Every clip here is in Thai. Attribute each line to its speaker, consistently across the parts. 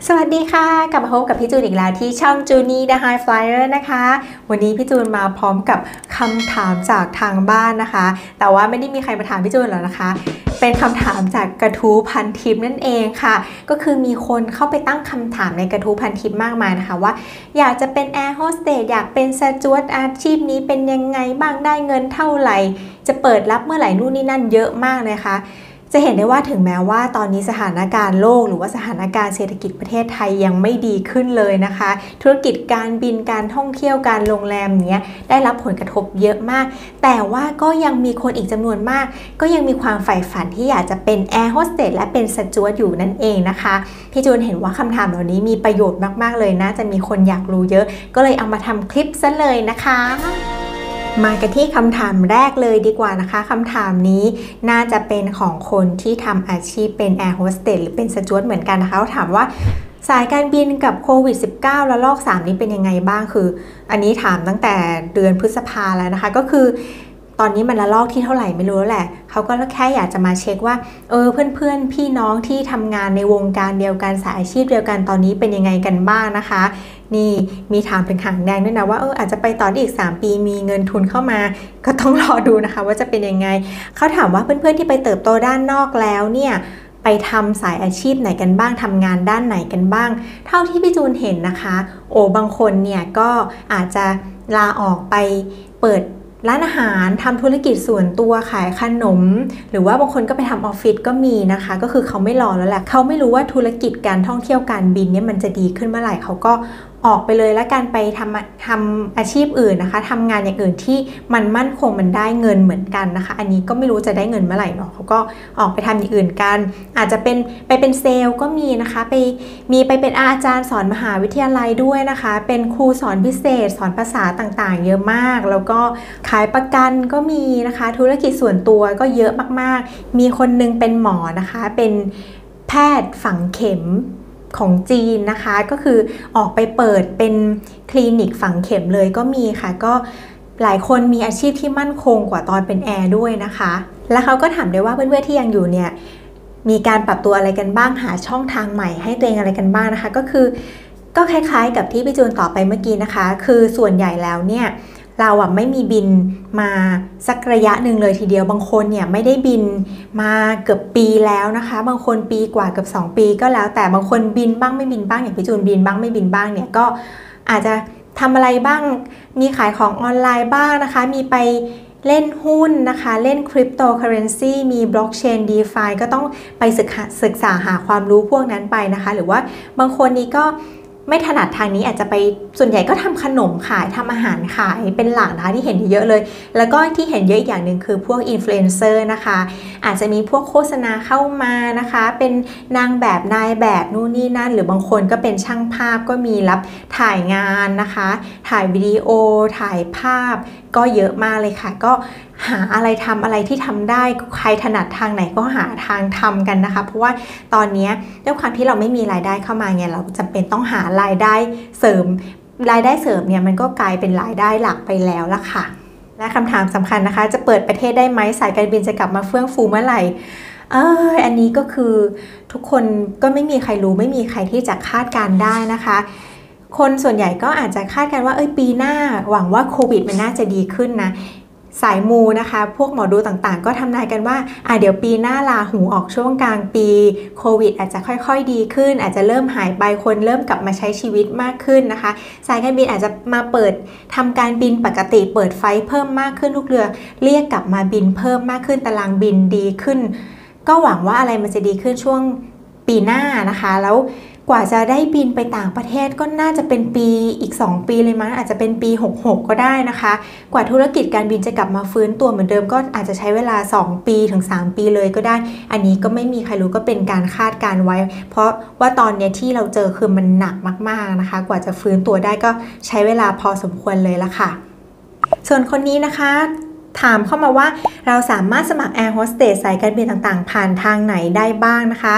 Speaker 1: สวัสดีค่ะกลับมาพบกับพี่จูนอีกแล้วที่ช่องจูนี่ The High Flyer นะคะวันนี้พี่จูนมาพร้อมกับคำถามจากทางบ้านนะคะแต่ว่าไม่ได้มีใครมาถามพี่จูนหรอกนะคะเป็นคำถามจากกระทู้พันทิปนั่นเองค่ะก็คือมีคนเข้าไปตั้งคำถามในกระทู้พันทิปมากมายนะคะว่าอยากจะเป็นแอร์โฮสเตสอยากเป็นสจ๊วตอาชีพนี้เป็นยังไงบ้างได้เงินเท่าไหร่จะเปิดรับเมื่อไหร่นู่นนี่นั่นเยอะมากเลยค่ะจะเห็นได้ว่าถึงแม้ว่าตอนนี้สถานการณ์โลกหรือว่าสถานการณ์เศรษฐกิจประเทศไทยยังไม่ดีขึ้นเลยนะคะธุรกิจการบินการท่องเที่ยวการโรงแรมเนี้ยได้รับผลกระทบเยอะมากแต่ว่าก็ยังมีคนอีกจำนวนมากก็ยังมีความใฝ่ฝันที่อยากจะเป็นแอร์โฮสเตสและเป็นสจ๊วตอยู่นั่นเองนะคะพี่จูนเห็นว่าคำถามเหล่านี้มีประโยชน์มากๆเลยนะจะมีคนอยากรู้เยอะก็เลยเอามาทำคลิปซะเลยนะคะมากันที่คำถามแรกเลยดีกว่านะคะคำถามนี้น่าจะเป็นของคนที่ทำอาชีพเป็นแอร์โฮสเตสหรือเป็นสจ๊วตเหมือนกันนะคะเขาถามว่าสายการบินกับโควิด -19 ระลอก 3 นี้เป็นยังไงบ้างคืออันนี้ถามตั้งแต่เดือนพฤษภาแล้วนะคะก็คือตอนนี้มันระลอกที่เท่าไหร่ไม่รู้แล้วแหละเขาก็แค่อยากจะมาเช็คว่าเพื่อนๆพี่น้องที่ทำงานในวงการเดียวกันสายอาชีพเดียวกันตอนนี้เป็นยังไงกันบ้างนะคะนี่มีถามถึงหางแดงด้วยนะว่าอาจจะไปต่ออีก3 ปีมีเงินทุนเข้ามาก็ต้องรอดูนะคะว่าจะเป็นยังไงเขาถามว่าเพื่อนๆที่ไปเติบโตด้านนอกแล้วเนี่ยไปทำสายอาชีพไหนกันบ้างทำงานด้านไหนกันบ้างเท่าที่พี่จูนเห็นนะคะบางคนเนี่ยก็อาจจะลาออกไปเปิดร้านอาหารทำธุรกิจส่วนตัวขายขนมหรือว่าบางคนก็ไปทำออฟฟิศก็มีนะคะก็คือเขาไม่รอแล้วแหละเขาไม่รู้ว่าธุรกิจการท่องเที่ยวการบินเนี่ยมันจะดีขึ้นเมื่อไหร่เขาก็ออกไปเลยแล้วกันไปทำอาชีพอื่นนะคะทำงานอย่างอื่นที่มันมั่นคงมันได้เงินเหมือนกันนะคะอันนี้ก็ไม่รู้จะได้เงินเมื่อไหร่เนาะเขาก็ออกไปทำอย่างอื่นกันอาจจะเป็นเซลล์ก็มีนะคะไปเป็นอาจารย์สอนมหาวิทยาลัยด้วยนะคะเป็นครูสอนพิเศษสอนภาษาต่างๆเยอะมากแล้วก็ขายประกันก็มีนะคะธุรกิจส่วนตัวก็เยอะมากๆมีคนนึงเป็นหมอนะคะเป็นแพทย์ฝังเข็มของจีนนะคะก็คือออกไปเปิดเป็นคลินิกฝังเข็มเลยก็มีค่ะก็หลายคนมีอาชีพที่มั่นคงกว่าตอนเป็นแอร์ด้วยนะคะแล้วเขาก็ถามด้วยว่าเพื่อนๆที่ยังอยู่เนี่ยมีการปรับตัวอะไรกันบ้างหาช่องทางใหม่ให้ตัวเองอะไรกันบ้างนะคะก็คล้ายๆกับที่พี่จูนตอบไปเมื่อกี้นะคะคือส่วนใหญ่แล้วเนี่ยเราไม่มีบินมาสักระยะหนึ่งเลยทีเดียวบางคนเนี่ยไม่ได้บินมาเกือบปีแล้วนะคะบางคนปีกว่าเกือบ2 ปีก็แล้วแต่บางคนบินบ้างไม่บินบ้างอย่างพี่จูนบินบ้างไม่บินบ้างเนี่ยก็อาจจะทำอะไรบ้างมีขายของออนไลน์บ้างนะคะมีไปเล่นหุ้นนะคะเล่นคริปโตเคอเรนซีมีบล็อกเชน DeFi ก็ต้องไปศึกษาหาความรู้พวกนั้นไปนะคะหรือว่าบางคนนี้ก็ไม่ถนัดทางนี้อาจจะไปส่วนใหญ่ก็ทำขนมขายทำอาหารขายเป็นหลักนะคะที่เห็นเยอะเลยแล้วก็ที่เห็นเยอะอย่างหนึ่งคือพวกอินฟลูเอนเซอร์นะคะอาจจะมีพวกโฆษณาเข้ามานะคะเป็นนางแบบนายแบบนู่นนี่นั่นหรือบางคนก็เป็นช่างภาพก็มีรับถ่ายงานนะคะถ่ายวิดีโอถ่ายภาพก็เยอะมากเลยค่ะก็หาอะไรทำอะไรที่ทำได้ใครถนัดทางไหนก็หาทางทำกันนะคะเพราะว่าตอนนี้ด้วยความที่เราไม่มีรายได้เข้ามาไงเราจำเป็นต้องหารายได้เสริมเนี่ยมันก็กลายเป็นรายได้หลักไปแล้วล่ะค่ะและคำถามสำคัญนะคะจะเปิดประเทศได้ไหมสายการบินจะกลับมาเฟื่องฟูเมื่อไหร่อันนี้ก็คือทุกคนก็ไม่มีใครรู้ไม่มีใครที่จะคาดการได้นะคะคนส่วนใหญ่ก็อาจจะคาดกันว่าปีหน้าหวังว่าโควิดมันน่าจะดีขึ้นนะสายมูนะคะพวกหมอดูต่างๆก็ทำนายกันว่าเดี๋ยวปีหน้าราหูออกช่วงกลางปีโควิดอาจจะค่อยๆดีขึ้นอาจจะเริ่มหายไปคนเริ่มกลับมาใช้ชีวิตมากขึ้นนะคะสายการบินอาจจะมาเปิดทำการบินปกติเปิดไฟเพิ่มมากขึ้นลูกเรือเรียกกลับมาบินเพิ่มมากขึ้นตารางบินดีขึ้นก็หวังว่าอะไรมันจะดีขึ้นช่วงปีหน้านะคะแล้วกว่าจะได้บินไปต่างประเทศก็น่าจะเป็นปีอีก2 ปีเลยมั้งอาจจะเป็นปี66ก็ได้นะคะกว่าธุรกิจการบินจะกลับมาฟื้นตัวเหมือนเดิมก็อาจจะใช้เวลา2 ปีถึง3 ปีเลยก็ได้อันนี้ก็ไม่มีใครรู้ก็เป็นการคาดการไว้เพราะว่าตอนนี้ที่เราเจอคือมันหนักมากๆนะคะกว่าจะฟื้นตัวได้ก็ใช้เวลาพอสมควรเลยละค่ะส่วนคนนี้นะคะถามเข้ามาว่าเราสามารถสมัครแอร์โฮสเตสสายการบินต่างๆผ่านทางไหนได้บ้างนะคะ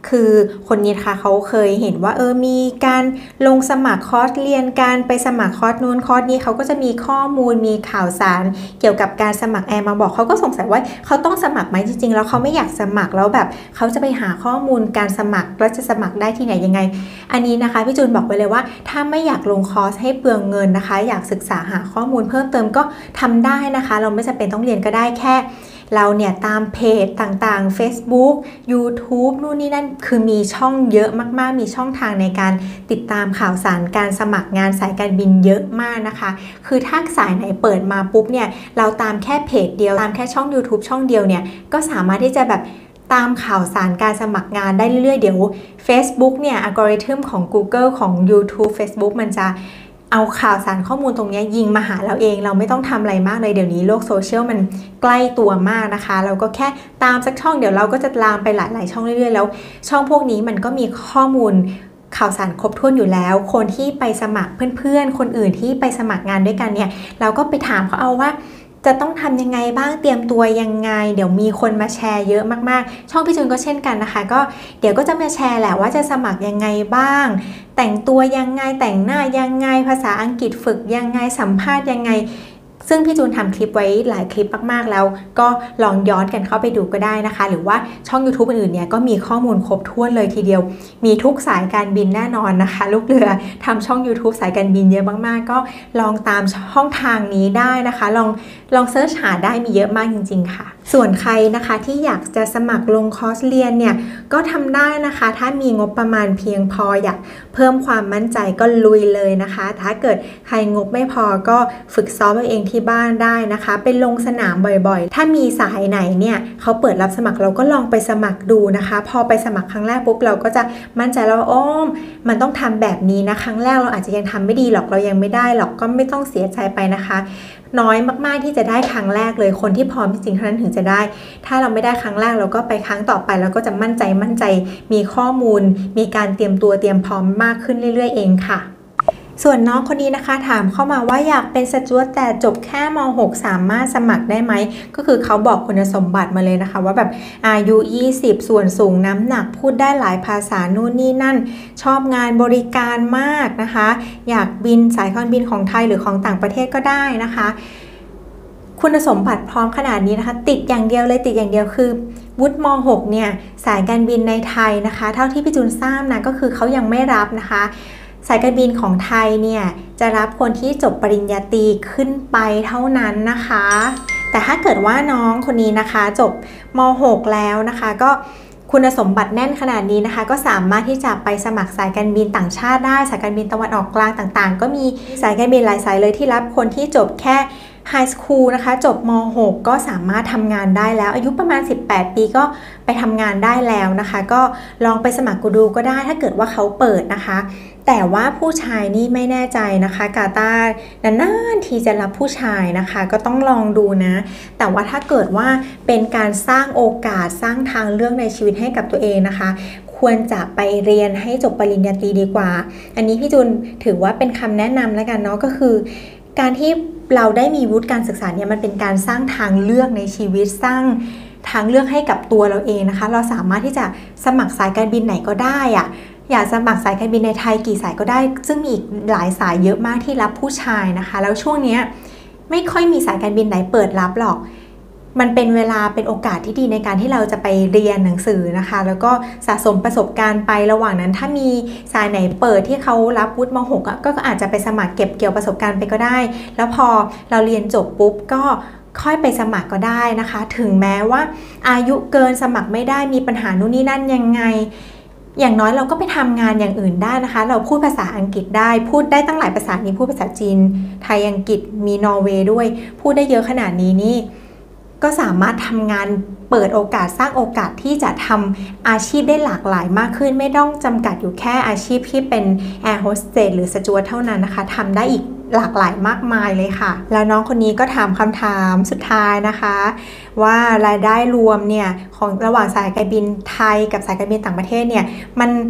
Speaker 1: คือคนนี้นะคะเขาเคยเห็นว่ามีการลงสมัครคอร์สเรียนการไปสมัครคอร์สนู้นคอร์สนี้เขาก็จะมีข้อมูลมีข่าวสารเกี่ยวกับการสมัครแอร์มาบอกเขาก็สงสัยว่าเขาต้องสมัครไหมจริงๆแล้วเขาไม่อยากสมัครแล้วแบบเขาจะไปหาข้อมูลการสมัครแล้วจะสมัครได้ที่ไหนยังไงอันนี้นะคะพี่จูนบอกไว้เลยว่าถ้าไม่อยากลงคอร์สให้เปลืองเงินนะคะอยากศึกษาหาข้อมูลเพิ่มเติมก็ทำได้นะคะเราไม่จำเป็นต้องเรียนก็ได้แค่เราเนี่ยตามเพจต่างๆ Facebook YouTube นู่นนี่นั่นคือมีช่องเยอะมากๆมีช่องทางในการติดตามข่าวสารการสมัครงานสายการบินเยอะมากนะคะคือถ้าสายไหนเปิดมาปุ๊บเนี่ยเราตามแค่เพจเดียวตามแค่ช่อง YouTube ช่องเดียวเนี่ยก็สามารถที่จะแบบตามข่าวสารการสมัครงานได้เรื่อยๆเดี๋ยว Facebook เนี่ยอัลกอริทึมของ Google ของ YouTube Facebook มันจะเอาข่าวสารข้อมูลตรงนี้ยิงมาหาเราเองเราไม่ต้องทำอะไรมากเลยเดี๋ยวนี้โลกโซเชียลมันใกล้ตัวมากนะคะเราก็แค่ตามสักช่องเดี๋ยวเราก็จะลามไปหลายๆช่องเรื่อยๆแล้วช่องพวกนี้มันก็มีข้อมูลข่าวสารครบถ้วนอยู่แล้วคนที่ไปสมัครเพื่อนๆคนอื่นที่ไปสมัครงานด้วยกันเนี่ยเราก็ไปถามเขาเอาว่าจะต้องทำยังไงบ้างเตรียมตัวยังไงเดี๋ยวมีคนมาแชร์เยอะมากๆช่องพี่จูนก็เช่นกันนะคะก็เดี๋ยวก็จะมาแชร์แหละว่าจะสมัครยังไงบ้างแต่งตัวยังไงแต่งหน้ายังไงภาษาอังกฤษฝึกยังไงสัมภาษณ์ยังไงซึ่งพี่จูนทำคลิปไว้หลายคลิปมากๆแล้วก็ลองย้อนกันเข้าไปดูก็ได้นะคะหรือว่าช่อง YouTube อื่นๆเนี่ยก็มีข้อมูลครบถ้วนเลยทีเดียวมีทุกสายการบินแน่นอนนะคะลูกเรือทำช่อง YouTube สายการบินเยอะมากๆก็ลองตามช่องทางนี้ได้นะคะลองเซิร์ชหาได้มีเยอะมากจริงๆค่ะส่วนใครนะคะที่อยากจะสมัครลงคอร์สเรียนเนี่ยก็ทำได้นะคะถ้ามีงบประมาณเพียงพออยากเพิ่มความมั่นใจก็ลุยเลยนะคะถ้าเกิดใครงบไม่พอก็ฝึกซ้อมเองที่บ้านได้นะคะเป็นลงสนามบ่อยๆถ้ามีสายไหนเนี่ยเขาเปิดรับสมัครเราก็ลองไปสมัครดูนะคะพอไปสมัครครั้งแรกปุ๊บเราก็จะมั่นใจแล้วมันต้องทำแบบนี้นะครั้งแรกเราอาจจะยังทำไม่ดีหรอกเรายังไม่ได้หรอกก็ไม่ต้องเสียใจไปนะคะน้อยมากๆที่จะได้ครั้งแรกเลยคนที่พร้อมจริงๆเท่านั้นถึงจะได้ถ้าเราไม่ได้ครั้งแรกเราก็ไปครั้งต่อไปเราก็จะมั่นใจมีข้อมูลมีการเตรียมตัวเตรียมพร้อมมากขึ้นเรื่อยๆเองค่ะส่วนน้องคนนี้นะคะถามเข้ามาว่าอยากเป็นสจ๊วตแต่จบแค่ม.6 สามารถสมัครได้ไหมก็คือเขาบอกคุณสมบัติมาเลยนะคะว่าแบบอายุ20ส่วนสูงน้ำหนักพูดได้หลายภาษานู่นนี่นั่นชอบงานบริการมากนะคะอยากบินสายการบินของไทยหรือของต่างประเทศก็ได้นะคะคุณสมบัติพร้อมขนาดนี้นะคะติดอย่างเดียวคือวุฒิม.6 เนี่ยสายการบินในไทยนะคะเท่าที่พี่จูนทราบนะก็คือเขายังไม่รับนะคะสายการบินของไทยเนี่ยจะรับคนที่จบปริญญาตรีขึ้นไปเท่านั้นนะคะแต่ถ้าเกิดว่าน้องคนนี้นะคะจบม.6 แล้วนะคะก็คุณสมบัติแน่นขนาดนี้นะคะก็สามารถที่จะไปสมัครสายการบินต่างชาติได้สายการบินตะวันออกกลางต่างๆก็มีสายการบินหลายสายเลยที่รับคนที่จบแค่ไฮสคูลนะคะจบม.6 ก็สามารถทำงานได้แล้วอายุประมาณ18 ปีก็ไปทำงานได้แล้วนะคะก็ลองไปสมัครดูก็ได้ถ้าเกิดว่าเขาเปิดนะคะแต่ว่าผู้ชายนี่ไม่แน่ใจนะคะกาตาร์นานๆทีจะรับผู้ชายนะคะก็ต้องลองดูนะแต่ว่าถ้าเกิดว่าเป็นการสร้างโอกาสสร้างทางเลือกในชีวิตให้กับตัวเองนะคะควรจะไปเรียนให้จบปริญญาตรีดีกว่าอันนี้พี่จูนถือว่าเป็นคำแนะนำแล้วกันเนาะก็คือการที่เราได้มีวุฒิการศึกษาเนี่ยมันเป็นการสร้างทางเลือกในชีวิตสร้างทางเลือกให้กับตัวเราเองนะคะเราสามารถที่จะสมัครสายการบินไหนก็ได้อะอยากสมัครสายการบินในไทยกี่สายก็ได้ซึ่งมีอีกหลายสายเยอะมากที่รับผู้ชายนะคะแล้วช่วงนี้ไม่ค่อยมีสายการบินไหนเปิดรับหรอกมันเป็นเวลาเป็นโอกาสที่ดีในการที่เราจะไปเรียนหนังสือนะคะแล้วก็สะสมประสบการณ์ไประหว่างนั้นถ้ามีสายไหนเปิดที่เขารับวุฒิม.6 ก็อาจจะไปสมัครเก็บเกี่ยวประสบการณ์ไปก็ได้แล้วพอเราเรียนจบปุ๊บก็ค่อยไปสมัครก็ได้นะคะถึงแม้ว่าอายุเกินสมัครไม่ได้มีปัญหานู่นนี่นั่นยังไงอย่างน้อยเราก็ไปทำงานอย่างอื่นได้นะคะเราพูดภาษาอังกฤษได้พูดได้ตั้งหลายภาษานี้พูดภาษาจีนไทยอังกฤษมีนอร์เวย์ด้วยพูดได้เยอะขนาดนี้นี่ก็สามารถทำงานเปิดโอกาสสร้างโอกาสที่จะทำอาชีพได้หลากหลายมากขึ้นไม่ต้องจำกัดอยู่แค่อาชีพที่เป็นแอร์โฮสเตสหรือสจ๊วตเท่านั้นนะคะทำได้อีกหลากหลายมากมายเลยค่ะแล้วน้องคนนี้ก็ถามคำถามสุดท้ายนะคะว่ารายได้รวมเนี่ยของระหว่างสายการบินไทยกับสายการบินต่างประเทศเนี่ยมัน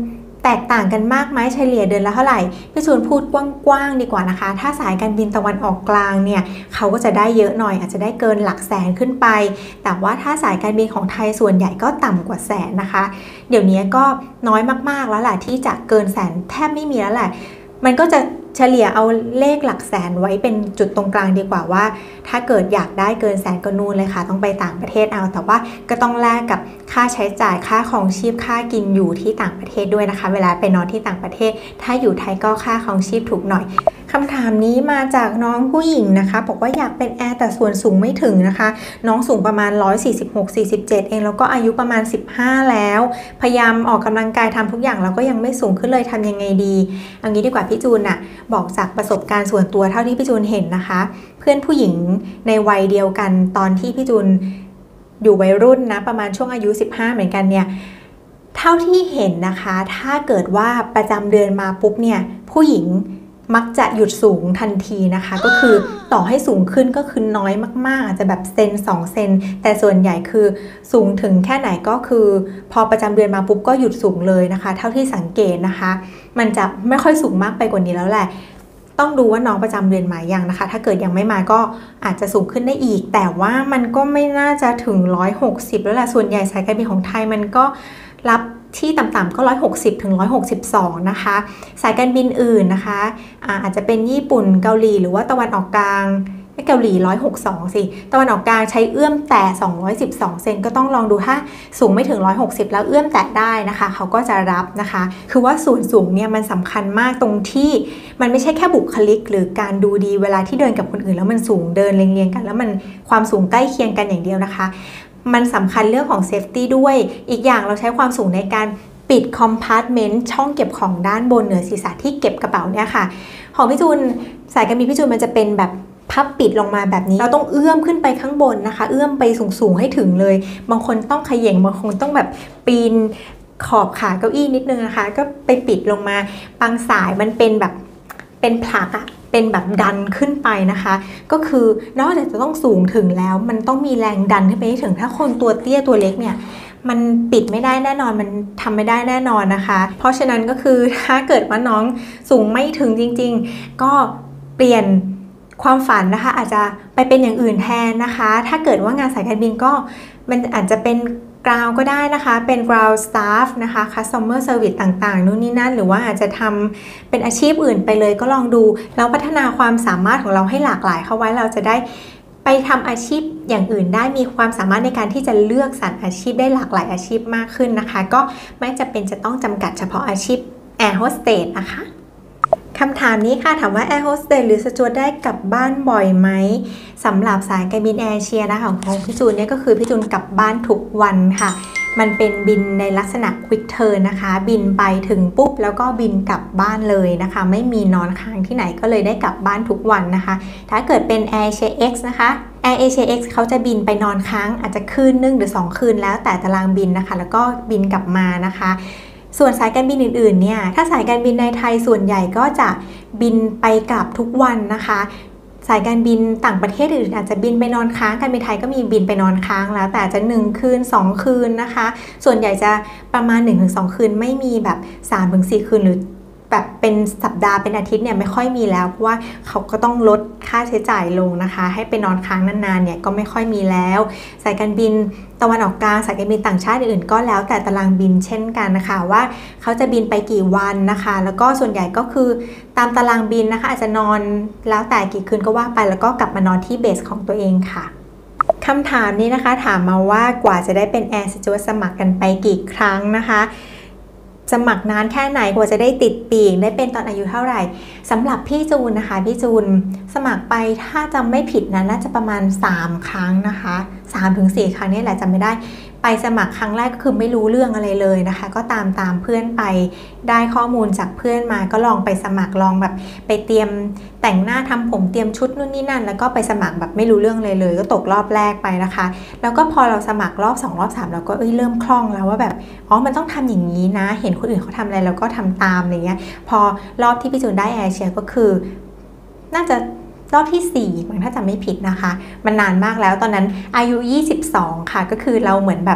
Speaker 1: แตกต่างกันมากไหมเฉลี่ยเดือนละเท่าไหร่พี่จูนพูดกว้างๆดีกว่านะคะถ้าสายการบินตะวันออกกลางเนี่ยเขาก็จะได้เยอะหน่อยอาจจะได้เกินหลักแสนขึ้นไปแต่ว่าถ้าสายการบินของไทยส่วนใหญ่ก็ต่ำกว่าแสนนะคะเดี๋ยวนี้ก็น้อยมากๆแล้วแหละที่จะเกินแสนแทบไม่มีแล้วแหละมันก็จะเฉลี่ยเอาเลขหลักแสนไว้เป็นจุดตรงกลางดีกว่าว่าถ้าเกิดอยากได้เกินแสนก็นู่นเลยค่ะต้องไปต่างประเทศเอาแต่ว่าก็ต้องแลกกับค่าใช้จ่ายค่าครองชีพค่ากินอยู่ที่ต่างประเทศด้วยนะคะเวลาไปนอนที่ต่างประเทศถ้าอยู่ไทยก็ค่าครองชีพถูกหน่อยคำถามนี้มาจากน้องผู้หญิงนะคะบอกว่าอยากเป็นแอร์แต่ส่วนสูงไม่ถึงนะคะน้องสูงประมาณ146-47เองแล้วก็อายุประมาณ15แล้วพยายามออกกำลังกายทำทุกอย่างแล้วก็ยังไม่สูงขึ้นเลยทำยังไงดีเอางี้ดีกว่าพี่จูนอะบอกจากประสบการณ์ส่วนตัวเท่าที่พี่จูนเห็นนะคะเพื่อนผู้หญิงในวัยเดียวกันตอนที่พี่จูนอยู่วัยรุ่นนะประมาณช่วงอายุ15เหมือนกันเนี่ยเท่าที่เห็นนะคะถ้าเกิดว่าประจำเดือนมาปุ๊บเนี่ยผู้หญิงมักจะหยุดสูงทันทีนะคะก็คือต่อให้สูงขึ้นก็คือน้อยมากๆอาจจะแบบเซน2 เซนแต่ส่วนใหญ่คือสูงถึงแค่ไหนก็คือพอประจำเดือนมาปุ๊บก็หยุดสูงเลยนะคะเท่าที่สังเกตนะคะมันจะไม่ค่อยสูงมากไปกว่านี้แล้วแหละต้องดูว่าน้องประจำเดือนมายังนะคะถ้าเกิดยังไม่มาก็อาจจะสูงขึ้นได้อีกแต่ว่ามันก็ไม่น่าจะถึง160แล้วแหละส่วนใหญ่สายการบินของไทยมันก็รับที่ต่ำๆก็160 ถึง 162นะคะสายการบินอื่นนะคะอาจจะเป็นญี่ปุ่นเกาหลีหรือว่าตะวันออกกลางเกาหลี162สิตะวันออกกลางใช้เอื้อมแตะ212เซนก็ต้องลองดูถ้าสูงไม่ถึง160แล้วเอื้อมแตะได้นะคะเขาก็จะรับนะคะคือว่าส่วนสูงเนี่ยมันสำคัญมากตรงที่มันไม่ใช่แค่บุคลิกหรือการดูดีเวลาที่เดินกับคนอื่นแล้วมันสูงเดินเรียงๆกันแล้วมันความสูงใกล้เคียงกันอย่างเดียวนะคะมันสำคัญเรื่องของเซฟตี้ด้วยอีกอย่างเราใช้ความสูงในการปิดคอมพาร์ตเมนต์ช่องเก็บของด้านบนเหนือศีรษะที่เก็บกระเป๋าเนี่ยค่ะของพี่จูนสายการบินพี่จูนมันจะเป็นแบบพับปิดลงมาแบบนี้เราต้องเอื้อมขึ้นไปข้างบนนะคะเอื้อมไปสูงๆให้ถึงเลยบางคนต้องเขย่งบางคนต้องแบบปีนขอบขาเก้าอี้นิดนึงนะคะก็ไปปิดลงมาบางสายมันเป็นแบบเป็นผลักอะเป็นแบบดันขึ้นไปนะคะก็คือนอกจากจะต้องสูงถึงแล้วมันต้องมีแรงดันขึ้นไปให้ถึงถ้าคนตัวเตี้ยตัวเล็กเนี่ยมันปิดไม่ได้แน่นอนมันทำไม่ได้แน่นอนนะคะเพราะฉะนั้นก็คือถ้าเกิดว่าน้องสูงไม่ถึงจริงๆก็เปลี่ยนความฝันนะคะอาจจะไปเป็นอย่างอื่นแทนนะคะถ้าเกิดว่างานสายการบินก็มันอาจจะเป็นกราวก็ได้นะคะเป็น ground staff นะคะ customer service ต่างๆนู่นนี่นั่นหรือว่าอาจจะทำเป็นอาชีพอื่นไปเลยก็ลองดูแล้วพัฒนาความสามารถของเราให้หลากหลายเข้าไว้เราจะได้ไปทำอาชีพอย่างอื่นได้มีความสามารถในการที่จะเลือกสรรอาชีพได้หลากหลายอาชีพมากขึ้นนะคะก็ไม่จำเป็นจะต้องจำกัดเฉพาะอาชีพ Air Hostess นะคะคำถามนี้ค่ะถามว่า Air Hostess หรือสจ๊วตได้กลับบ้านบ่อยไหมสำหรับสายการบินแอร์เอเชียนะคะของพี่จูนเนี่ยก็คือพี่จูนกลับบ้านทุกวันค่ะมันเป็นบินในลักษณะ Quick Turn นะคะบินไปถึงปุ๊บแล้วก็บินกลับบ้านเลยนะคะไม่มีนอนค้างที่ไหนก็เลยได้กลับบ้านทุกวันนะคะถ้าเกิดเป็น Air Asia X นะคะ Air Asia X เขาจะบินไปนอนค้างอาจจะคืนนึงหรือ2คืนแล้วแต่ตารางบินนะคะแล้วก็บินกลับมานะคะส่วนสายการบินอื่นๆเนี่ยถ้าสายการบินในไทยส่วนใหญ่ก็จะบินไปกลับทุกวันนะคะสายการบินต่างประเทศอื่นอาจจะบินไปนอนค้างการบินไทยก็มีบินไปนอนค้างแล้วแต่จะ1คืน2คืนนะคะส่วนใหญ่จะประมาณ 1-2 คืนไม่มีแบบ 3-4 คืนหรือแบบเป็นสัปดาห์เป็นอาทิตย์เนี่ยไม่ค่อยมีแล้วเพราะว่าเขาก็ต้องลดค่าใช้จ่ายลงนะคะให้ไปนอนค้างนานๆเนี่ยก็ไม่ค่อยมีแล้วสายการบินตะวันออกกลางสายการบินต่างชาติอื่นก็แล้วแต่ตารางบินเช่นกันนะคะว่าเขาจะบินไปกี่วันนะคะแล้วก็ส่วนใหญ่ก็คือตามตารางบินนะคะอาจจะนอนแล้วแต่กี่คืนก็ว่าไปแล้วก็กลับมานอนที่เบสของตัวเองค่ะคำถามนี้นะคะถามมาว่ากว่าจะได้เป็นแอร์สจ๊วตสมัครกันไปกี่ครั้งนะคะสมัครนานแค่ไหนกว่าจะได้ติดปีกได้เป็นตอนอายุเท่าไหร่สำหรับพี่จูนนะคะพี่จูนสมัครไปถ้าจำไม่ผิดนะน่าจะประมาณ3ครั้งนะคะ 3-4 ครั้งนี่แหละจำไม่ได้ไปสมัครครั้งแรกก็คือไม่รู้เรื่องอะไรเลยนะคะก็ตามเพื่อนไปได้ข้อมูลจากเพื่อนมาก็ลองไปสมัครลองแบบไปเตรียมแต่งหน้าทำผมเตรียมชุดนู่นนี่นั่นแล้วก็ไปสมัครแบบไม่รู้เรื่องเลยก็ตกรอบแรกไปนะคะแล้วก็พอเราสมัครรอบ2รอบ3เราก็เริ่มคล่องแล้วว่าแบบอ๋อมันต้องทำอย่างนี้นะเห็นคนอื่นเขาทำอะไรเราก็ทำตามอะไรเงี้ยพอรอบที่พี่จูนได้แอร์เอเชียก็คือน่าจะรอบที่4มั้งถ้าจำไม่ผิดนะคะมันนานมากแล้วตอนนั้นอายุ22ค่ะก็คือเราเหมือนแบบ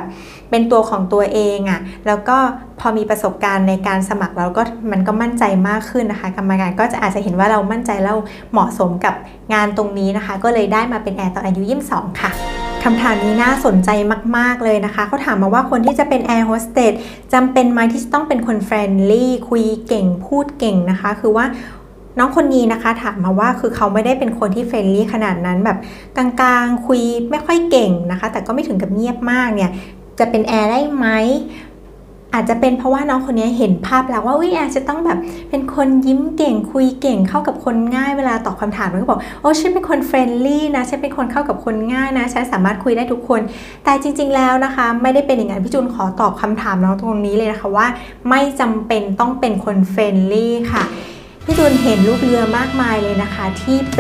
Speaker 1: เป็นตัวของตัวเองอ่ะแล้วก็พอมีประสบการณ์ในการสมัครแล้วก็มันก็มั่นใจมากขึ้นนะคะกรรมการก็จะอาจจะเห็นว่าเรามั่นใจแล้วเหมาะสมกับงานตรงนี้นะคะก็เลยได้มาเป็นแอร์ตอนอายุ22ค่ะคำถามนี้น่าสนใจมากๆเลยนะคะเขาถามมาว่าคนที่จะเป็นแอร์โฮสเตสจำเป็นไหมที่จะต้องเป็นคนเฟรนลี่คุยเก่งพูดเก่งนะคะคือว่าน้องคนนี้นะคะถามมาว่าคือเขาไม่ได้เป็นคนที่เฟรนลี่ขนาดนั้นแบบกลางๆคุยไม่ค่อยเก่งนะคะแต่ก็ไม่ถึงกับเงียบมากเนี่ยจะเป็นแอร์ได้ไหมอาจจะเป็นเพราะว่าน้องคนนี้เห็นภาพแล้วว่าแอร์จะต้องแบบเป็นคนยิ้มเก่งคุยเก่งเข้ากับคนง่ายเวลาตอบคำถามแล้วก็บอกโอ้ฉันเป็นคนเฟรนลี่นะฉันเป็นคนเข้ากับคนง่ายนะฉันสามารถคุยได้ทุกคนแต่จริงๆแล้วนะคะไม่ได้เป็นอย่างนั้นพี่จูนขอตอบคำถามน้องตรงนี้เลยนะคะว่าไม่จำเป็นต้องเป็นคนเฟรนลี่ค่ะพี่จูนเห็นลูกเรือมากมายเลยนะคะที่เป็น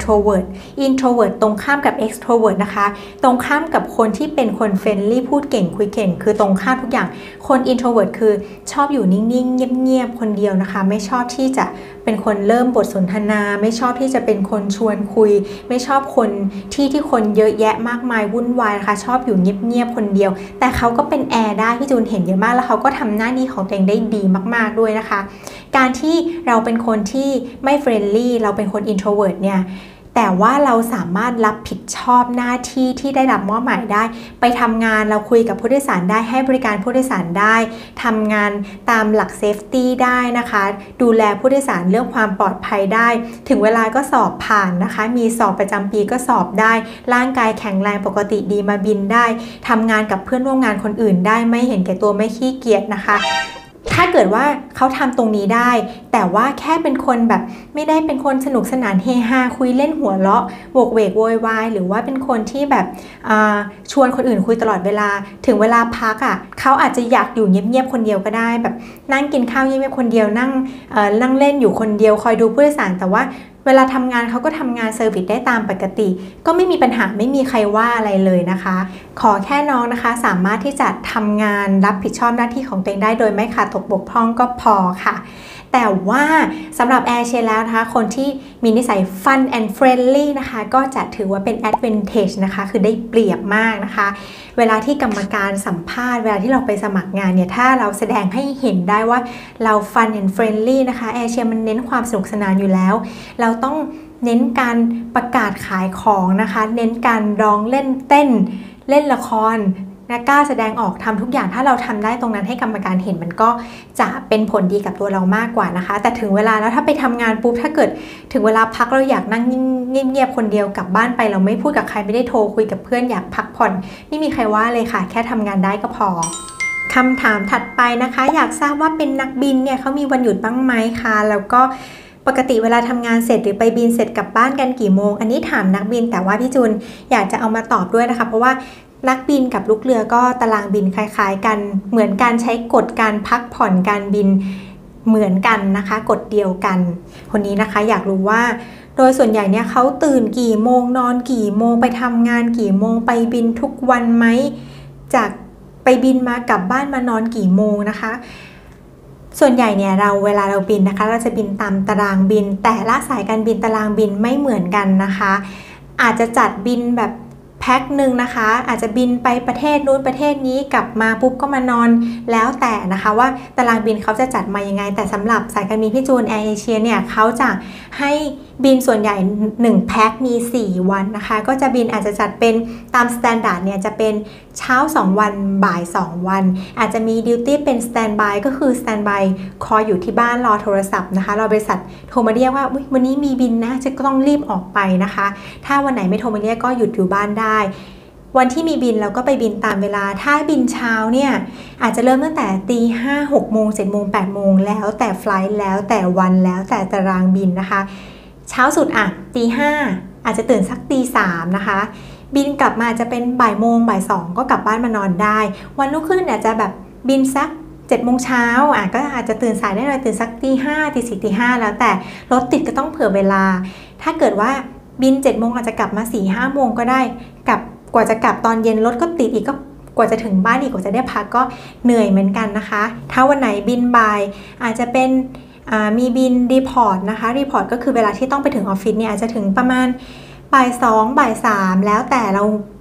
Speaker 1: introvert ตรงข้ามกับ extrovert นะคะตรงข้ามกับคนที่เป็นคน friendly พูดเก่งคุยเก่งคือตรงข้ามทุกอย่างคน introvert คือชอบอยู่นิ่งๆเงียบๆคนเดียวนะคะไม่ชอบที่จะเป็นคนเริ่มบทสนทนาไม่ชอบที่จะเป็นคนชวนคุยไม่ชอบคนที่คนเยอะแยะมากมายวุ่นวายนะคะชอบอยู่เงียบๆคนเดียวแต่เขาก็เป็นแอร์ได้พี่จูนเห็นเยอะมากแล้วเขาก็ทำหน้าที่ของตัวเองได้ดีมากๆด้วยนะคะการที่เราเป็นคนที่ไม่เฟรนลี่เราเป็นคน introvert เนี่ยแต่ว่าเราสามารถรับผิดชอบหน้าที่ที่ได้รับมอบหมายได้ไปทำงานเราคุยกับผู้โดยสารได้ให้บริการผู้โดยสารได้ทำงานตามหลักเซฟตี้ได้นะคะดูแลผู้โดยสารเรื่องความปลอดภัยได้ถึงเวลาก็สอบผ่านนะคะมีสอบประจำปีก็สอบได้ร่างกายแข็งแรงปกติดีมาบินได้ทำงานกับเพื่อนร่วมงานคนอื่นได้ไม่เห็นแก่ตัวไม่ขี้เกียจนะคะถ้าเกิดว่าเขาทำตรงนี้ได้แต่ว่าแค่เป็นคนแบบไม่ได้เป็นคนสนุกสนานเฮฮาคุยเล่นหัวเราะโวกเวกโวยวายหรือว่าเป็นคนที่แบบชวนคนอื่นคุยตลอดเวลาถึงเวลาพักอ่ะเขาอาจจะอยากอยู่เงียบๆคนเดียวก็ได้แบบนั่งกินข้าวเงียบๆคนเดียวนั่งเล่นอยู่คนเดียวคอยดูผู้โดยสารแต่ว่าเวลาทำงานเขาก็ทำงานเซอร์วิสได้ตามปกติก็ไม่มีปัญหาไม่มีใครว่าอะไรเลยนะคะขอแค่น้องนะคะสามารถที่จะทำงานรับผิดชอบหน้าที่ของตัวเองได้โดยไม่ขาดตกบกพร่องก็พอค่ะแต่ว่าสำหรับแอร์เชียแล้วนะคะคนที่มีนิสัย fun and friendly นะคะก็จะถือว่าเป็น advantage นะคะคือได้เปรียบมากนะคะเวลาที่กรรมการสัมภาษณ์เวลาที่เราไปสมัครงานเนี่ยถ้าเราแสดงให้เห็นได้ว่าเรา fun and friendly นะคะแอร์เชียมันเน้นความสนุกสนานอยู่แล้วเราต้องเน้นการประกาศขายของนะคะเน้นการร้องเล่นเต้นเล่นละครกล้าแสดงออกทำทุกอย่างถ้าเราทำได้ตรงนั้นให้กรรมการเห็นมันก็จะเป็นผลดีกับตัวเรามากกว่านะคะแต่ถึงเวลาแล้วถ้าไปทำงานปุ๊บถ้าเกิดถึงเวลาพักเราอยากนั่งเงียบๆคนเดียวกลับบ้านไปเราไม่พูดกับใครไม่ได้โทรคุยกับเพื่อนอยากพักผ่อนไม่มีใครว่าเลยค่ะแค่ทำงานได้ก็พอคำถามถัดไปนะคะอยากทราบว่าเป็นนักบินเนี่ยเขามีวันหยุดบ้างไหมคะแล้วก็ปกติเวลาทำงานเสร็จหรือไปบินเสร็จกลับบ้านกันกี่โมงอันนี้ถามนักบินแต่ว่าพี่จูนอยากจะเอามาตอบด้วยนะคะเพราะว่านักบินกับลูกเรือก็ตารางบินคล้ายๆกันเหมือนการใช้กฎการพักผ่อนการบินเหมือนกันนะคะกฎเดียวกันคนนี้นะคะอยากรู้ว่าโดยส่วนใหญ่เนี่ยเขาตื่นกี่โมงนอนกี่โมงไปทำงานกี่โมงไปบินทุกวันไหมจากไปบินมากลับบ้านมานอนกี่โมงนะคะส่วนใหญ่เนี่ยเวลาเราบินนะคะเราจะบินตามตารางบินแต่ละสายการบินตารางบินไม่เหมือนกันนะคะอาจจะจัดบินแบบแพ็คหนึ่งนะคะอาจจะบินไปประเทศนู้นประเทศนี้กลับมาปุ๊บก็มานอนแล้วแต่นะคะว่าตารางบินเขาจะจัดมายังไงแต่สำหรับสายการบินพี่จูนแอร์เอเชียเนี่ยเขาจะให้บินส่วนใหญ่1แพ็คมี4วันนะคะก็จะบินอาจจะจัดเป็นตามสแตนดาร์ดเนี่ยจะเป็นเช้า2วันบ่าย2วันอาจจะมีดิวตี้เป็นสแตนบายก็คือสแตนบายคอยอยู่ที่บ้านรอโทรศัพท์นะคะรอบริษัทโทรมาเรียกว่าวันนี้มีบินนะจะต้องรีบออกไปนะคะถ้าวันไหนไม่โทรมาเรียกก็หยุดอยู่บ้านได้วันที่มีบินเราก็ไปบินตามเวลาถ้าบินเช้าเนี่ยอาจจะเริ่มตั้งแต่ตี 5 6 โมง 7 โมง 8 โมงแล้วแต่ไฟลท์แล้วแต่วันแล้วแต่ตารางบินนะคะเช้าสุดอ่ะตี 5อาจจะตื่นสักตี 3นะคะบินกลับมาจะเป็นบ่ายโมงบ่าย 2ก็กลับบ้านมานอนได้วันรุ่งขึ้นอาจจะแบบบินสัก7 โมงเช้าก็อาจจะตื่นสายได้หน่อยตื่นสักตี 5ตี 4ตี 5แล้วแต่รถติดก็ต้องเผื่อเวลาถ้าเกิดว่าบิน7 โมงอาจจะกลับมา 4-5 โมงก็ได้กว่าจะกลับตอนเย็นรถก็ติดอีกก็กว่าจะถึงบ้านอีกกว่าจะได้พักก็เหนื่อยเหมือนกันนะคะถ้าวันไหนบินบ่ายอาจจะเป็นมีบินรีพอร์ตนะคะรีพอร์ตก็คือเวลาที่ต้องไปถึงออฟฟิศเนี่ยอาจจะถึงประมาณบ่าย 2บ่าย 3แล้วแต่เรา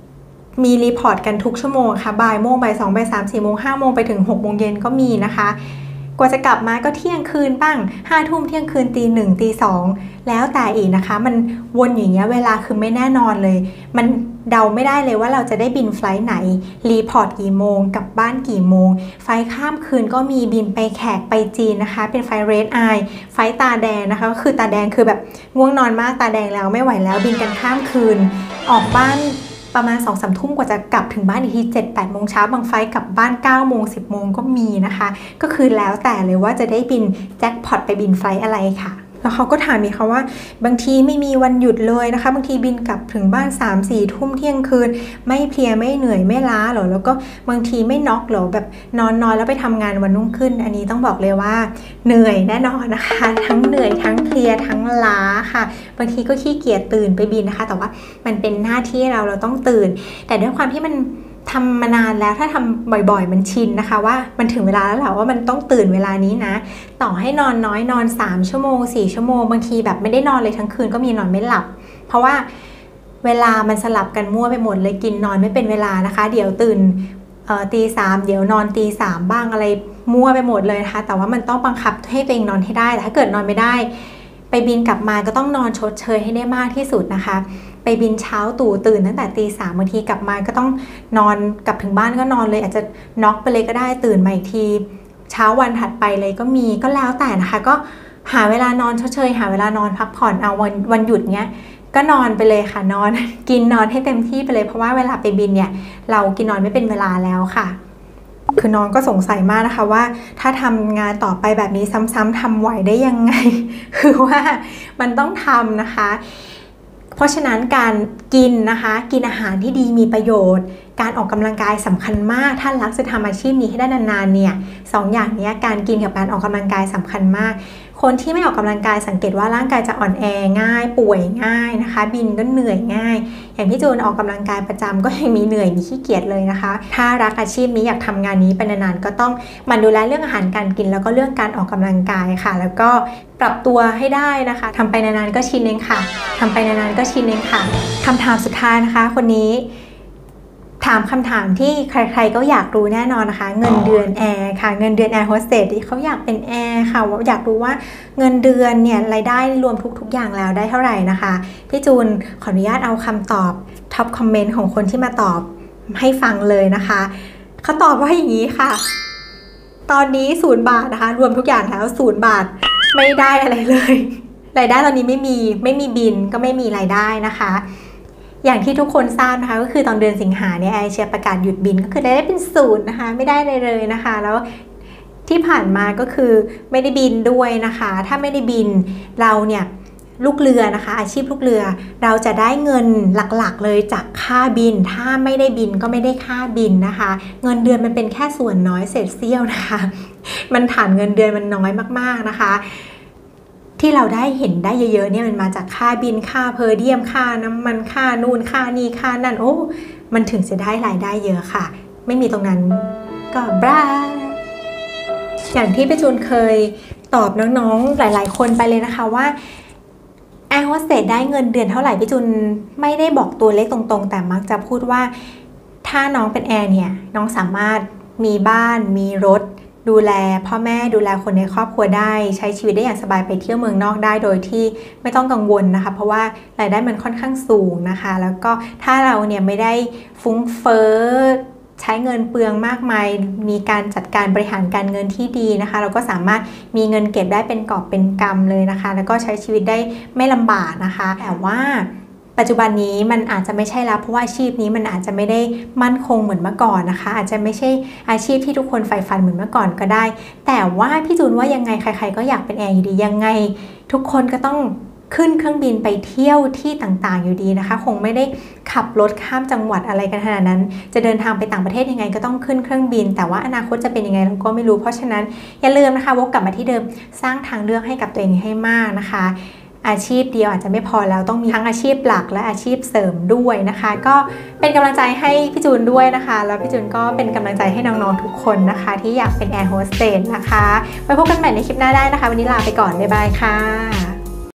Speaker 1: มีรีพอร์ตกันทุกชั่วโมงค่ะบ่ายโมงบ่าย2บ่าย3 4 โมง5 โมงไปถึง6 โมงเย็นก็มีนะคะกว่าจะกลับมาก็เที่ยงคืนบ้าง5 ทุ่มเที่ยงคืนตี 1ตี 2แล้วแต่อีกนะคะมันวนอย่างเงี้ยเวลาคือไม่แน่นอนเลยมันเดาไม่ได้เลยว่าเราจะได้บินไฟล์ไหนรีพอร์ตกี่โมงกลับบ้านกี่โมงไฟล์ข้ามคืนก็มีบินไปแขกไปจีนนะคะเป็นไฟล์เรดไอไฟล์ตาแดงนะคะก็คือตาแดงคือแบบง่วงนอนมากตาแดงแล้วไม่ไหวแล้วบินกันข้ามคืนออกบ้านประมาณ 2-3 ทุ่มกว่าจะกลับถึงบ้านอีกที7-8 โมงเช้าบางไฟล์กลับบ้าน9 โมง 10 โมงก็มีนะคะก็คือแล้วแต่เลยว่าจะได้บินแจ็คพอตไปบินไฟล์อะไรค่ะแล้วเขาก็ถามอีกค่ะว่าบางทีไม่มีวันหยุดเลยนะคะบางทีบินกลับถึงบ้าน 3-4 ทุ่มเที่ยงคืนไม่เพลียไม่เหนื่อยไม่ล้าหรอแล้วก็บางทีไม่น็อกหรอแบบนอนแล้วไปทำงานวันรุ่งขึ้นอันนี้ต้องบอกเลยว่าเหนื่อยแน่นอนนะคะทั้งเหนื่อยทั้งเพลียทั้งล้าค่ะบางทีก็ขี้เกียจตื่นไปบินนะคะแต่ว่ามันเป็นหน้าที่เราต้องตื่นแต่ด้วยความที่มันทำมานานแล้วถ้าทำบ่อยๆมันชินนะคะว่ามันถึงเวลาแล้วแหละว่ามันต้องตื่นเวลานี้นะต่อให้นอนน้อยนอน3 ชั่วโมง4 ชั่วโมงบางทีแบบไม่ได้นอนเลยทั้งคืนก็มีนอนไม่หลับเพราะว่าเวลามันสลับกันมั่วไปหมดเลยกินนอนไม่เป็นเวลานะคะเดี๋ยวตื่นตี 3เดี๋ยวนอนตี 3บ้างอะไรมั่วไปหมดเลยนะคะแต่ว่ามันต้องบังคับให้ตัวเองนอนให้ได้แต่ถ้าเกิดนอนไม่ได้ไปบินกลับมาก็ต้องนอนชดเชยให้ได้มากที่สุดนะคะไปบินเช้าตู่ตื่นตั้งแต่ตี 3บางทีกลับมาก็ต้องนอนกลับถึงบ้านก็นอนเลยอาจจะน็อกไปเลยก็ได้ตื่นมาอีกทีเช้าวันถัดไปเลยก็มีก็แล้วแต่นะคะก็หาเวลานอนชดเชยหาเวลานอนพักผ่อนเอาวันหยุดเนี้ยก็นอนไปเลยค่ะนอนกินนอนให้เต็มที่ไปเลยเพราะว่าเวลาไปบินเนี่ยเรากินนอนไม่เป็นเวลาแล้วค่ะคือน้องก็สงสัยมากนะคะว่าถ้าทำงานต่อไปแบบนี้ซ้ำๆทำไหวได้ยังไง คือว่ามันต้องทำนะคะเพราะฉะนั้นการกินนะคะกินอาหารที่ดีมีประโยชน์การออกกำลังกายสำคัญมากถ้ารักจะทำอาชีพนี้ให้ได้นานๆเนี่ย2 อย่างนี้การกินกับการออกกำลังกายสำคัญมากคนที่ไม่ออกกำลังกายสังเกตว่าร่างกายจะอ่อนแอง่ายป่วยง่ายนะคะบินก็เหนื่อยง่ายอย่างพี่จูนออกกำลังกายประจำก็ยังมีเหนื่อยมีขี้เกียจเลยนะคะถ้ารักอาชีพนี้อยากทำงานนี้ไปนานๆก็ต้องมันดูแลเรื่องอาหารการกินแล้วก็เรื่องการออกกำลังกายค่ะแล้วก็ปรับตัวให้ได้นะคะทำไปนานๆก็ชินเองค่ะทำไปนานๆก็ชินเองค่ะคำถามสุดท้ายนะคะคนนี้ถามคำถามที่ใครๆก็อยากรู้แน่นอนนะคะเงินเดือนแอร์ค่ะเงินเดือนแอร์โฮสเตสที่เขาอยากเป็นแอร์ค่ะอยากรู้ว่าเงินเดือนเนี่ยรายได้รวมทุกๆอย่างแล้วได้เท่าไหร่นะคะพี่จูนขออนุญาตเอาคำตอบท็อปคอมเมนต์ของคนที่มาตอบให้ฟังเลยนะคะเขาตอบว่าอย่างนี้ค่ะตอนนี้0 บาทนะคะรวมทุกอย่างแล้ว0 บาทไม่ได้อะไรเลยรายได้ตอนนี้ไม่มีบินก็ไม่มีรายได้นะคะอย่างที่ทุกคนทราบนะคะก็คือตอนเดือนสิงหาเนี่ยแอร์เอเชียประกาศหยุดบินก็คือได้เป็น0นะคะไม่ได้เลยนะคะแล้วที่ผ่านมาก็คือไม่ได้บินด้วยนะคะถ้าไม่ได้บินเราเนี่ยลูกเรือนะคะอาชีพลูกเรือเราจะได้เงินหลักๆเลยจากค่าบินถ้าไม่ได้บินก็ไม่ได้ค่าบินนะคะเงินเดือนมันเป็นแค่ส่วนน้อยเศษเสี้ยวนะคะมันฐานเงินเดือนมันน้อยมากๆนะคะที่เราได้เห็นได้เยอะๆเนี่ยมันมาจากค่าบินค่าเพอร์เดียมค่าน้ำมันค่านู่นค่านี่ค่านั่นโอ้มันถึงจะได้รายได้เยอะค่ะไม่มีตรงนั้นก็บลาอย่างที่พี่จูนเคยตอบน้องๆหลายๆคนไปเลยนะคะว่าแอร์โฮสเตสได้เงินเดือนเท่าไหร่พี่จูนไม่ได้บอกตัวเลขตรงๆแต่มักจะพูดว่าถ้าน้องเป็นแอร์เนี่ยน้องสามารถมีบ้านมีรถดูแลพ่อแม่ดูแลคนในครอบครัวได้ใช้ชีวิตได้อย่างสบายไปเที่ยวเมืองนอกได้โดยที่ไม่ต้องกังวลนะคะเพราะว่ารายได้มันค่อนข้างสูงนะคะแล้วก็ถ้าเราเนี่ยไม่ได้ฟุ้งเฟ้อใช้เงินเปลืองมากมายมีการจัดการบริหารการเงินที่ดีนะคะเราก็สามารถมีเงินเก็บได้เป็นกอบเป็นกำเลยนะคะแล้วก็ใช้ชีวิตได้ไม่ลำบากนะคะแต่ว่าปัจจุบันนี้มันอาจจะไม่ใช่แล้วเพราะว่าอาชีพนี้มันอาจจะไม่ได้มั่นคงเหมือนเมื่อก่อนนะคะอาจจะไม่ใช่อาชีพที่ทุกคนใฝ่ฝันเหมือนเมื่อก่อนก็ได้แต่ว่าพี่จูนว่ายังไงใครๆก็อยากเป็นแอร์อยู่ดียังไงทุกคนก็ต้องขึ้นเครื่องบินไปเที่ยวที่ต่างๆอยู่ดีนะคะคงไม่ได้ขับรถข้ามจังหวัดอะไรกันขนาดนั้นจะเดินทางไปต่างประเทศยังไงก็ต้องขึ้นเครื่องบินแต่ว่าอนาคตจะเป็นยังไงเราก็ไม่รู้เพราะฉะนั้นอย่าลืมนะคะวกกลับมาที่เดิมสร้างทางเลือกให้กับตัวเองให้มากนะคะอาชีพเดียวอาจจะไม่พอแล้วต้องมีทั้งอาชีพหลักและอาชีพเสริมด้วยนะคะก็เป็นกำลังใจให้พี่จูนด้วยนะคะแล้วพี่จูนก็เป็นกำลังใจให้น้องๆทุกคนนะคะที่อยากเป็นแอร์โฮสเตสนะคะไว้พบกันใหม่ในคลิปหน้าได้นะคะวันนี้ลาไปก่อนบ๊ายบายค่ะ